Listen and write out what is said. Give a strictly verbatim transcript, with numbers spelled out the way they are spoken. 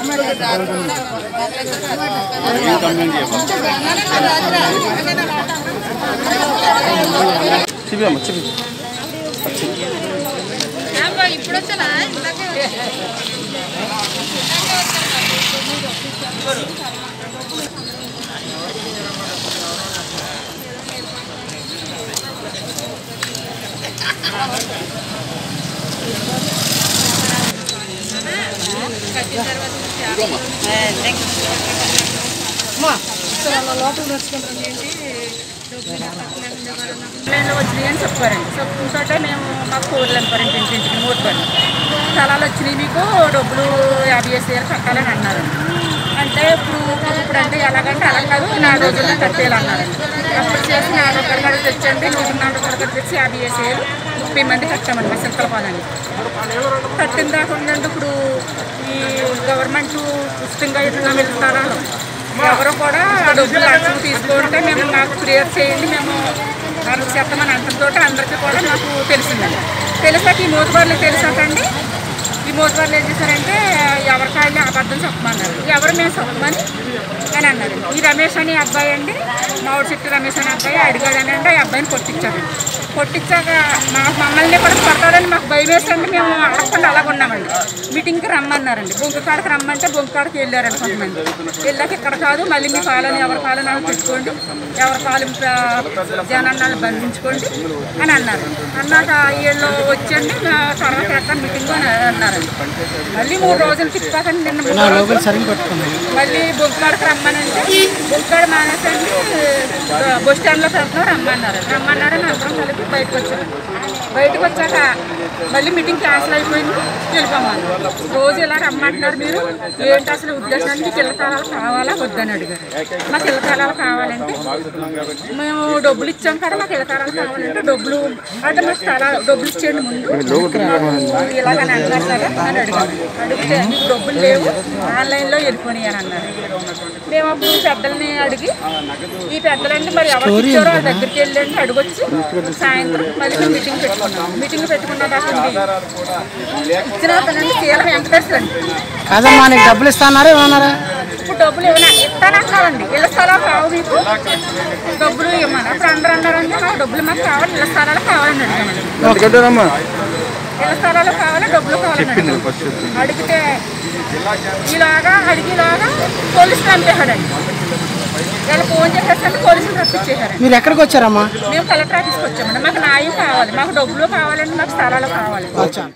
ఇప్పుడు వచ్చానా లైన్లో వచ్చినాయి అని చెప్పారండి. చెప్పుకుంటే మేము మాకు కూరలు అనిపారండి ఇంటింటికి మూడు పని స్థలాలు వచ్చినాయి, మీకు డబ్బులు యాభై వేసేయాలి కట్టాలని అన్నారండి. అంటే ఇప్పుడు ఇప్పుడు అంటే ఎలాగంటే అలా కాదు నాలుగు రోజుల్లో కట్టేయాలి అన్నారండి. అప్పుడు చేసి నాలుగు రూపాయలు కడ తెచ్చండి నూట నాలుగు రూపాయలు కడ తెచ్చి యాభై వేసేయాలి ముప్పై మంది కట్టామండి మా సింతలపాలని. కట్టిన దాకుండా ఇప్పుడు ఈ గవర్నమెంట్ ఉచితంగా ఇట్లా వెళ్తారా ఎవరు కూడా డబ్బులు లక్షలు తీసుకుంటే మేము మాకు క్లియర్ చేయండి మేము అరకు చెప్తామని అంటంతో అందరికీ కూడా నాకు తెలిసిందండి. తెలిసాక ఈ మోతుబార్లు తెలిసాకండి ఈ మోతుబార్లు ఏం చేశారంటే ఎవరికాయలు అబద్ధం చెప్పమన్నారు. ఎవరు మేము చెప్పమని అని అన్నారు. ఈ రమేష్ అనే అబ్బాయి అండి మామిడి చెట్టు రమేష్ అనే అబ్బాయి అడిగాడని అంటే ఆ అబ్బాయిని కొట్టించారండి. కొట్టించాక మా మమ్మల్ని కూడా కొడతారని మాకు భయం వేసండి. మేము అడగకుండా అలాగ ఉన్నామండి. మీటింగ్కి రమ్మన్నారండి. బొంకకాడకి రమ్మంటే బొంకకాడకి వెళ్ళారండి కొంతమంది. వెళ్ళాక ఇక్కడ కాదు మళ్ళీ మీ పాలని ఎవరి పాలని వాళ్ళు పెట్టుకోండి ఎవరి పాలు జనాన్ని బంధించుకోండి అని అన్నారు. అన్నాక వీళ్ళు వచ్చండి తర్వాత ఎక్కడ మీటింగ్ అని అన్నారండి. మళ్ళీ మూడు రోజులు తిప్పాకండి నిన్న మళ్ళీ బొంకకాడకి రమ్మనంటే బొంకకాడ మానేసండి బస్ స్టాండ్లో పెడుతున్నాం రమ్మన్నారు. రమ్మన్నారని అందరం కలిపి బయటకు వచ్చారు. బయటకు వచ్చాక మళ్ళీ మీటింగ్ క్యాన్సిల్ అయిపోయింది వెళ్ళిపోమన్నారు. రోజు ఇలా రమ్మంటున్నారు మీరు ఏంటి అసలు ఉద్దేశానికి మీకు ఇళ్ళ స్థలాలు కావాలా వద్దని అడిగారు. మాకు ఇళ్ళ స్థలాలు కావాలంటే మేము డబ్బులు ఇచ్చాం కదా మాకు ఇళ్ళ స్థలాలు కావాలంటే డబ్బులు అంటే మాకు స్థలాలు డబ్బులు ఇచ్చేయండి ముందు ఇలాగని అన్నారు కదా అని అడిగారు. అడిగితే మీకు డబ్బులు లేవు ఆన్లైన్లో వెళ్ళిపోయి అని అన్నారు. మేము అప్పుడు పెద్దల్ని అడిగి ఈ పెద్దలంటే మరి ఎవరికి ఇచ్చారో వాళ్ళ దగ్గరికి వెళ్ళండి అడగొచ్చి సాయంత్రం మళ్ళీ మేము మీటింగ్ పెట్టుకున్నాం. మీటింగ్ పెట్టుకున్న దాకా ఇచ్చిన అతనండి కీల వెంకటేశ్వర అండి. కాదమ్మా నీకు డబ్బులు ఇస్తాన్నారా ఏమన్నారా? ఇప్పుడు డబ్బులు ఏమైనా ఇస్తానంటున్నారండి. ఇళ్ళ స్థలాలు కావు మీకు డబ్బులు ఇవ్వమని. అప్పుడు అందరూ అన్నారండి మాకు డబ్బులు మాకు కావాలి ఇళ్ళ స్థలాలు కావాలని అడిగామండి. ఇళ్ళ స్థలాలు కావాలి డబ్బులు కావాలని అడిగాం. అడిగితే ఇలాగా అడిగిలాగా పోలీసులు పంపేశాడండి. ఇలా ఫోన్ చేసేసరికి పోలీసులు రప్పించేశారండి. మీరు ఎక్కడికి వచ్చారమ్మా? మేము కలెక్టర్ ఆఫీస్కి వచ్చామండి. మాకు న్యాయం కావాలి మాకు డబ్బులు కావాలండి మాకు స్థలాలు కావాలి.